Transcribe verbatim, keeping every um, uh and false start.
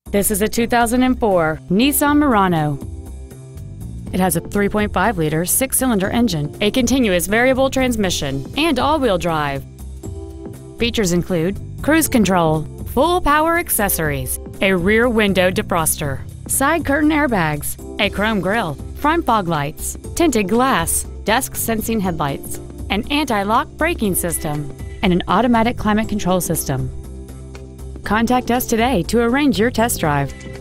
This is a two thousand four Nissan Murano. It has a three point five liter six-cylinder engine, a continuous variable transmission, and all-wheel drive. Features include cruise control, full power accessories, a rear window defroster, side curtain airbags, a chrome grille, front fog lights, tinted glass, dusk sensing headlights, an anti-lock braking system, and an automatic climate control system. Contact us today to arrange your test drive.